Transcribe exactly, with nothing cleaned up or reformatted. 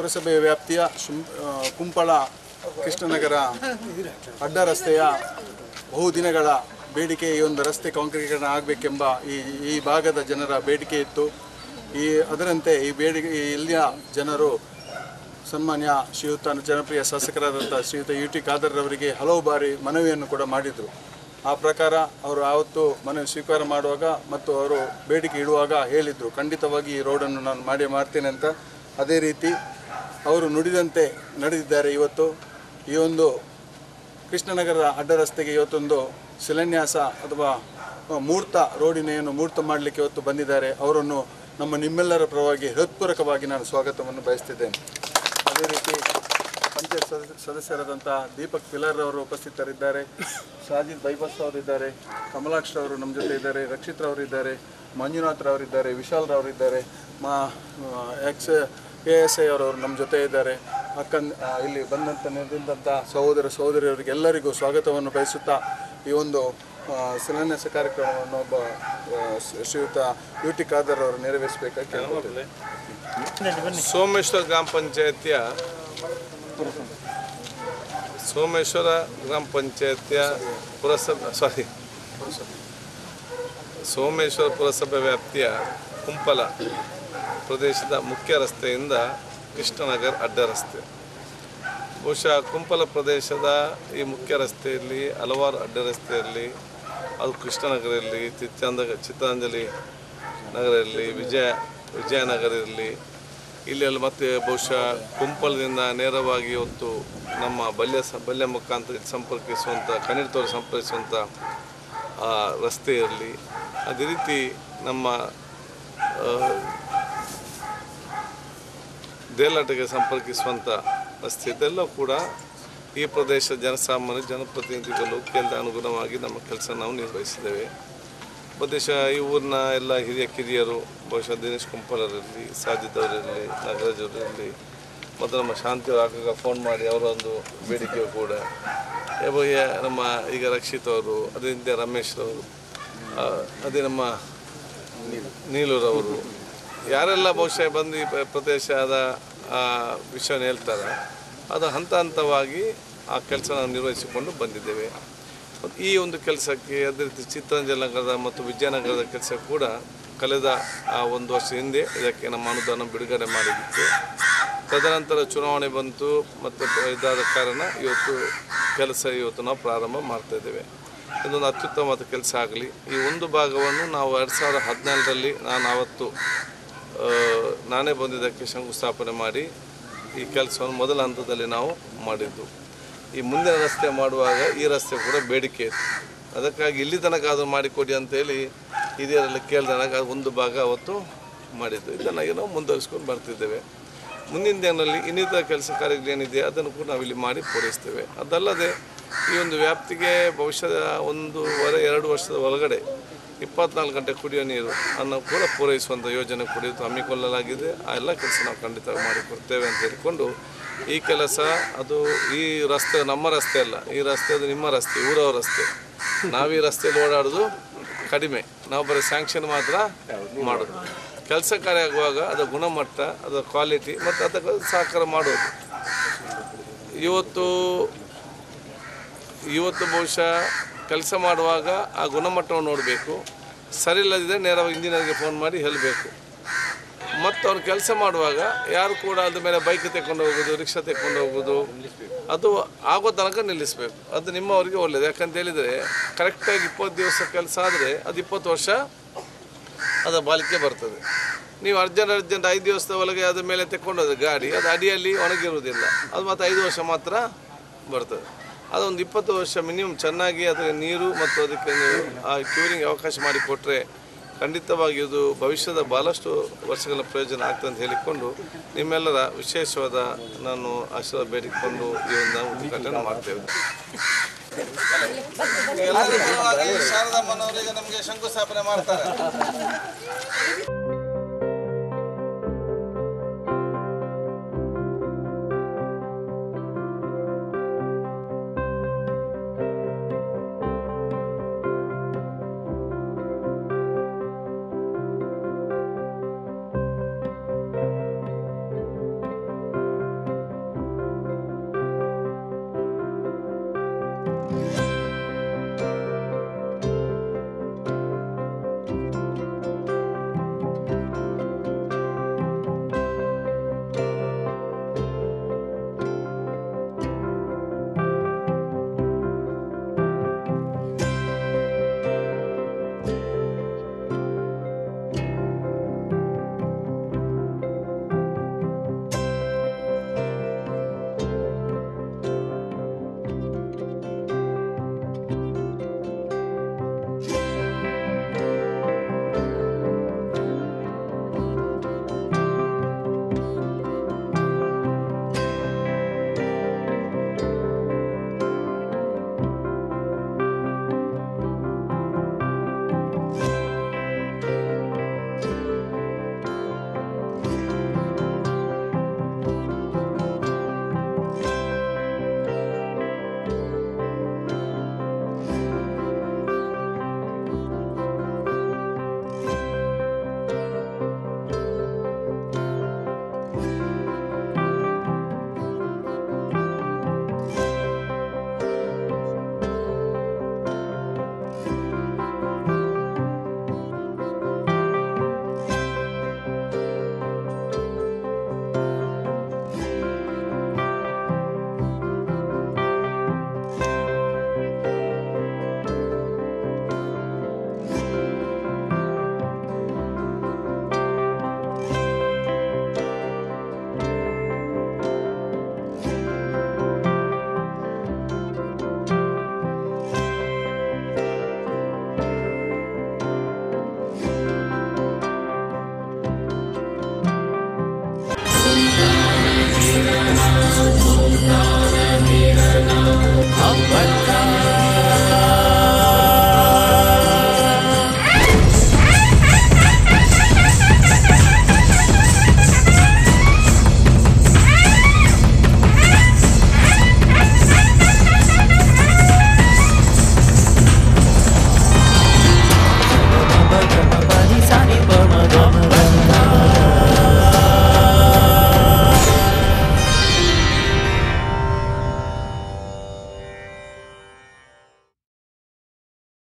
ಪುರಸಭೆ ವ್ಯಾಪ್ತಿಯ ಕುಂಪಳ ಕೃಷ್ಣನಗರ ಅಡ್ಡ ರಸ್ತೆಯ ಬಹುದಿನಗಳ ಬೇಡಿಕೆ ಈ ಒಂದು ರಸ್ತೆ ಕಾಂಕ್ರೀಕರಣ ಆಗಬೇಕೆಂಬ ಈ ಈ ಭಾಗದ ಜನರ ಬೇಡಿಕೆ ಇತ್ತು. ಈ ಅದರಂತೆ ಈ ಬೇಡಿಕೆ ಇಲ್ಲಿಯ ಜನರು ಸನ್ಮಾನ್ಯ ಶ್ರೀಯುತ ಜನಪ್ರಿಯ ಶಾಸಕರಾದಂಥ ಶ್ರೀಯುತ ಯು ಟಿ ಖಾದರ್ ಅವರಿಗೆ ಹಲವು ಬಾರಿ ಮನವಿಯನ್ನು ಕೂಡ ಮಾಡಿದರು. ಆ ಪ್ರಕಾರ ಅವರು ಆವತ್ತು ಮನವಿ ಸ್ವೀಕಾರ ಮಾಡುವಾಗ ಮತ್ತು ಅವರು ಬೇಡಿಕೆ ಇಡುವಾಗ ಹೇಳಿದರು, ಖಂಡಿತವಾಗಿ ಈ ರೋಡನ್ನು ನಾನು ಮಾಡಿ ಮಾಡ್ತೇನೆ ಅಂತ. ಅದೇ ರೀತಿ ಅವರು ನುಡಿದಂತೆ ನಡೆದಿದ್ದಾರೆ. ಇವತ್ತು ಈ ಒಂದು ಕೃಷ್ಣನಗರದ ಅಡ್ಡ ರಸ್ತೆಗೆ ಇವತ್ತೊಂದು ಶಿಲಾನ್ಯಾಸ ಅಥವಾ ಮೂರ್ತ ರೋಡಿನ ಏನು ಮೂರ್ತ ಮಾಡಲಿಕ್ಕೆ ಇವತ್ತು ಬಂದಿದ್ದಾರೆ. ಅವರನ್ನು ನಮ್ಮ ನಿಮ್ಮೆಲ್ಲರ ಪರವಾಗಿ ಹೃತ್ಪೂರ್ವಕವಾಗಿ ನಾನು ಸ್ವಾಗತವನ್ನು ಬಯಸ್ತಿದ್ದೇನೆ. ಅದೇ ರೀತಿ ಪಂಚಾಯತ್ ಸದಸ್ಯ ಸದಸ್ಯರಾದಂಥ ದೀಪಕ್ ಪಿಲ್ಲರ್ ಅವರು ಉಪಸ್ಥಿತರಿದ್ದಾರೆ, ಸಾಜಿದ್ ಬೈಬಸ್ ಅವರಿದ್ದಾರೆ, ಕಮಲಾಕ್ಷ ಅವರು ನಮ್ಮ ಜೊತೆ ಇದ್ದಾರೆ, ರಕ್ಷಿತ್ ಅವರಿದ್ದಾರೆ, ಮಂಜುನಾಥ್ ಅವರಿದ್ದಾರೆ, ವಿಶಾಲ್ ಅವರಿದ್ದಾರೆ, ಮಾ ಎಕ್ಸ್ ಎ ಎಸ್ ಐ ಅವರವರು ನಮ್ಮ ಜೊತೆ ಇದ್ದಾರೆ. ಅಕ್ಕನ್ ಇಲ್ಲಿ ಬಂದಂಥ ನಿಂತಹ ಸಹೋದರ ಸಹೋದರಿಯವರಿಗೆ ಎಲ್ಲರಿಗೂ ಸ್ವಾಗತವನ್ನು ಬಯಸುತ್ತಾ ಈ ಒಂದು ಶಿಲಾನ್ಯಾಸ ಕಾರ್ಯಕ್ರಮವನ್ನು ಒಬ್ಬ ಶ್ರೀಯುತ ಯು ಟಿ ಖಾದರ್ ಅವರು ನೆರವೇರಿಸಬೇಕಾಗಿ ಕೇಳ್ಕೊಳ್ತೇನೆ. ಸೋಮೇಶ್ವರ ಗ್ರಾಮ ಪಂಚಾಯತಿಯ ಸೋಮೇಶ್ವರ ಗ್ರಾಮ ಪಂಚಾಯತಿಯ ಪುರಸಭೆ ಸಾರಿ ಸೋಮೇಶ್ವರ ಪುರಸಭೆ ವ್ಯಾಪ್ತಿಯ ಕುಂಪಲ ಪ್ರದೇಶದ ಮುಖ್ಯ ರಸ್ತೆಯಿಂದ ಕೃಷ್ಣನಗರ ಅಡ್ಡ ರಸ್ತೆ. ಬಹುಶಃ ಕುಂಪಲ ಪ್ರದೇಶದ ಈ ಮುಖ್ಯ ರಸ್ತೆಯಲ್ಲಿ ಹಲವಾರು ಅಡ್ಡ ರಸ್ತೆಯಲ್ಲಿ, ಅದು ಕೃಷ್ಣನಗರ ಇರಲಿ, ಚಿತ್ತಾಂದ ಚಿತ್ತಾಂಜಲಿ ನಗರ ಇರಲಿ, ವಿಜಯ ವಿಜಯನಗರ ಇರಲಿ, ಇಲ್ಲೆಲ್ಲ ಮತ್ತು ಬಹುಶಃ ಕುಂಪಲದಿಂದ ನೇರವಾಗಿ ಇವತ್ತು ನಮ್ಮ ಬಲ್ಯ ಸ ಬಲ್ಯ ಮುಖಾಂತರ ಸಂಪರ್ಕಿಸುವಂಥ ಕಣಿರ್ತೋರು ಸಂಪರ್ಕಿಸುವಂಥ ರಸ್ತೆ ಇರಲಿ, ಅದೇ ರೀತಿ ನಮ್ಮ ದೇಲಾಟಗೆ ಸಂಪರ್ಕಿಸುವಂಥ ರಸ್ತೆ ಇದೆಲ್ಲ ಕೂಡ ಈ ಪ್ರದೇಶದ ಜನಸಾಮಾನ್ಯ ಜನಪ್ರತಿನಿಧಿಗಳು ಕೇಂದ್ರ ಅನುಗುಣವಾಗಿ ನಮ್ಮ ಕೆಲಸ ನಾವು ನಿರ್ವಹಿಸಿದ್ದೇವೆ. ಬಹುಶಃ ಈ ಊರಿನ ಎಲ್ಲ ಹಿರಿಯ ಕಿರಿಯರು, ಬಹುಶಃ ದಿನೇಶ್ ಕುಂಪಲರಿರಲಿ, ಸಾಜಿದ್ ಅವರಿರಲಿ, ನಾಗರಾಜ್ ಅವರಿರಲಿ, ಮತ್ತು ನಮ್ಮ ಶಾಂತಿಯವರು ಆಗಾಗ ಫೋನ್ ಮಾಡಿ ಅವರ ಒಂದು ಬೇಡಿಕೆಯು ಕೂಡ, ನಮ್ಮ ಈಗ ರಕ್ಷಿತ್ ಅವರು, ಅದೇ ಹಿಂದೆ ರಮೇಶ್ ಅವರು, ಅದೇ ನಮ್ಮ ನೀಲೂರವರು, ಯಾರೆಲ್ಲ ಬಹುಶಃ ಬಂದು ಈ ಪ್ರದೇಶದ ವಿಷಯವನ್ನು ಹೇಳ್ತಾರೆ, ಅದು ಹಂತ ಹಂತವಾಗಿ ಆ ಕೆಲಸ ನಾವು ನಿರ್ವಹಿಸಿಕೊಂಡು ಬಂದಿದ್ದೇವೆ. ಈ ಒಂದು ಕೆಲಸಕ್ಕೆ ಅದೇ ರೀತಿ ಚಿತ್ತಾಂಜಲಿ ನಗರದ ಮತ್ತು ವಿಜಯನಗರದ ಕೆಲಸ ಕೂಡ ಕಳೆದ ಒಂದು ವರ್ಷ ಹಿಂದೆ ಇದಕ್ಕೆ ನಮ್ಮ ಅನುದಾನ ಬಿಡುಗಡೆ ಮಾಡಿದ್ದು. ತದನಂತರ ಚುನಾವಣೆ ಬಂತು ಮತ್ತು ಇದಾದ ಕಾರಣ ಇವತ್ತು ಕೆಲಸ ಇವತ್ತು ನಾವು ಪ್ರಾರಂಭ ಮಾಡ್ತಾಯಿದ್ದೇವೆ. ಇದೊಂದು ಅತ್ಯುತ್ತಮವಾದ ಕೆಲಸ ಆಗಲಿ. ಈ ಒಂದು ಭಾಗವನ್ನು ನಾವು ಎರಡು ಸಾವಿರದ ಹದಿನಾಲ್ಕರಲ್ಲಿ ನಾನು ಆವತ್ತು ನಾನೇ ಬಂದಿದ್ದಕ್ಕೆ ಶಂಕುಸ್ಥಾಪನೆ ಮಾಡಿ ಈ ಕೆಲಸವನ್ನು ಮೊದಲ ಹಂತದಲ್ಲಿ ನಾವು ಮಾಡಿದ್ದು. ಈ ಮುಂದಿನ ರಸ್ತೆ ಮಾಡುವಾಗ ಈ ರಸ್ತೆ ಕೂಡ ಬೇಡಿಕೆ ಇತ್ತು. ಅದಕ್ಕಾಗಿ ಇಲ್ಲಿ ತನಕ ಅದು ಮಾಡಿಕೊಡಿ ಅಂತೇಳಿ ಹಿರಿಯರೆಲ್ಲ ಕೇಳಿದಾಗ ಒಂದು ಭಾಗ ಅವತ್ತು ಮಾಡಿದ್ದು. ಇದನ್ನು ನಾವು ಮುಂದುವರಿಸ್ಕೊಂಡು ಬರ್ತಿದ್ದೇವೆ. ಮುಂದಿನ ದಿನದಲ್ಲಿ ಇನ್ನಿತರ ಕೆಲಸ ಕಾರ್ಯಗಳೇನಿದೆ ಅದನ್ನು ಕೂಡ ನಾವಿಲ್ಲಿ ಮಾಡಿ ಪೂರೈಸ್ತೇವೆ. ಅದಲ್ಲದೆ ಈ ಒಂದು ವ್ಯಾಪ್ತಿಗೆ ಭವಿಷ್ಯದ ಒಂದೂವರೆ ಎರಡು ವರ್ಷದ ಒಳಗಡೆ ಇಪ್ಪತ್ನಾಲ್ಕು ಗಂಟೆ ಕುಡಿಯೋ ನೀರು ಅನ್ನು ಕೂಡ ಪೂರೈಸುವಂಥ ಯೋಜನೆ ಕೂಡ ಹಮ್ಮಿಕೊಳ್ಳಲಾಗಿದೆ. ಆ ಎಲ್ಲ ಕೆಲಸ ನಾವು ಖಂಡಿತ ಮಾಡಿಕೊಡ್ತೇವೆ ಅಂತ ಹೇಳಿಕೊಂಡು ಈ ಕೆಲಸ ಅದು ಈ ರಸ್ತೆ ನಮ್ಮ ರಸ್ತೆ ಅಲ್ಲ, ಈ ರಸ್ತೆ ಅದು ನಿಮ್ಮ ರಸ್ತೆ, ಊರವ ರಸ್ತೆ. ನಾವು ಈ ರಸ್ತೆಯಲ್ಲಿ ಓಡಾಡೋದು ಕಡಿಮೆ, ನಾವು ಬರೀ ಸ್ಯಾಂಕ್ಷನ್ ಮಾತ್ರ ಮಾಡೋದು. ಕೆಲಸ ಕಾರ್ಯ ಆಗುವಾಗ ಅದರ ಗುಣಮಟ್ಟ, ಅದರ ಕ್ವಾಲಿಟಿ ಮತ್ತು ಅದಕ್ಕೆ ಸಹಕಾರ ಮಾಡೋದು. ಇವತ್ತು ಇವತ್ತು ಬಹುಶಃ ಕೆಲಸ ಮಾಡುವಾಗ ಆ ಗುಣಮಟ್ಟವನ್ನು ನೋಡಬೇಕು. ಸರಿ ಇಲ್ಲದಿದ್ದರೆ ನೇರವಾಗಿ ಇಂಜಿನಿಯರ್ಗೆ ಫೋನ್ ಮಾಡಿ ಹೇಳಬೇಕು. ಮತ್ತು ಅವ್ರು ಕೆಲಸ ಮಾಡುವಾಗ ಯಾರು ಕೂಡ ಅದ್ರ ಮೇಲೆ ಬೈಕ್ ತೆಕ್ಕೊಂಡು ಹೋಗೋದು, ರಿಕ್ಷಾ ತೆಕ್ಕೊಂಡು ಹೋಗೋದು, ಅದು ಆಗೋ ತನಕ ನಿಲ್ಲಿಸಬೇಕು. ಅದು ನಿಮ್ಮವರಿಗೆ ಒಳ್ಳೆಯದು. ಯಾಕಂತ ಹೇಳಿದರೆ ಕರೆಕ್ಟಾಗಿ ಇಪ್ಪತ್ತು ದಿವಸ ಕೆಲಸ ಆದರೆ ಅದು ಇಪ್ಪತ್ತು ವರ್ಷ ಅದರ ಬಾಳಿಕೆ ಬರ್ತದೆ. ನೀವು ಅರ್ಜೆಂಟ್ ಅರ್ಜೆಂಟ್ ಐದು ದಿವಸದ ಒಳಗೆ ಅದ್ರ ಮೇಲೆ ತೆಕ್ಕೊಂಡೋದ್ರೆ ಗಾಡಿ ಅದು ಅಡಿಯಲ್ಲಿ ಒಣಗಿರುವುದಿಲ್ಲ, ಅದು ಮತ್ತು ಐದು ವರ್ಷ ಮಾತ್ರ ಬರ್ತದೆ. ಅದೊಂದು ಇಪ್ಪತ್ತು ವರ್ಷ ಮಿನಿಮಮ್ ಚೆನ್ನಾಗಿ ಅದಕ್ಕೆ ನೀರು ಮತ್ತು ಅದಕ್ಕೆ ಆ ಕ್ಯೂರಿಂಗ್ ಅವಕಾಶ ಮಾಡಿಕೊಟ್ರೆ ಖಂಡಿತವಾಗಿ ಇದು ಭವಿಷ್ಯದ ಭಾಳಷ್ಟು ವರ್ಷಗಳ ಪ್ರಯೋಜನ ಆಗ್ತದೆ ಅಂತ ಹೇಳಿಕೊಂಡು ನಿಮ್ಮೆಲ್ಲರ ವಿಶೇಷವಾದ ನಾನು ಆಶೀರ್ವಾದ ಬೇಡಿಕೊಂಡು ಈ ಒಂದು ಉದ್ಘಾಟನೆ ಮಾಡ್ತೇವೆ. ಶಾರದಮ್ಮನವರಿಗೆ ನಮಗೆ ಶಂಕುಸ್ಥಾಪನೆ ಮಾಡ್ತಾರೆ. ಧೂಮ್ಧಾಮ್